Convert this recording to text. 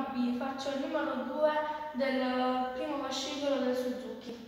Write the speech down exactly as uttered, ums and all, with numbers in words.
B, faccio il numero due del primo fascicolo del Suzuki.